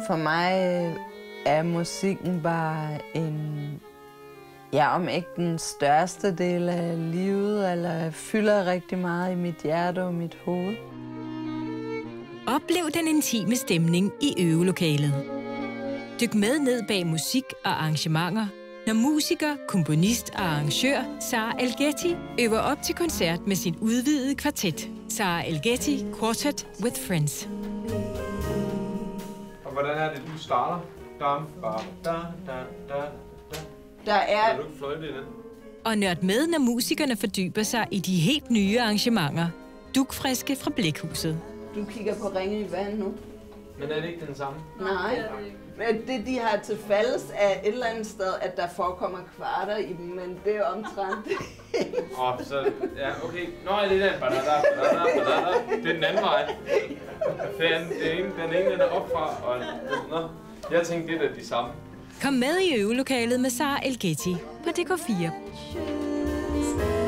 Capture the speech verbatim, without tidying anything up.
For mig er musikken bare en, ja, om ikke den største del af livet, eller fylder rigtig meget i mit hjerte og mit hoved. Oplev den intime stemning i øvelokalet. Dyk med ned bag musik og arrangementer, når musiker, komponist og arrangør Sarah Elgeti øver op til koncert med sin udvidede kvartet. Sarah Elgeti Quartet with Friends. Og hvordan er det, du starter? Dam, bar, da, da, da, da. Der er... Kan du ikke fløjte i den? Og nørd med, når musikerne fordyber sig i de helt nye arrangementer. Dugfriske fra Blækhuset. Du kigger på Ringe i vand nu. Men er det ikke den samme? Nej. Men det, de har til fælles er et eller andet sted, at der forekommer kvarter i dem, men det er omtrent. Åh, oh, så... Ja, okay. Nå, er det den? Badada, badada, badada. Det er den anden vej. Fan, det er en, den ene, den er op fra, og... Nå, jeg tænkte, det er de samme. Kom med i øvelokalet med Sarah Elgeti på D K fire.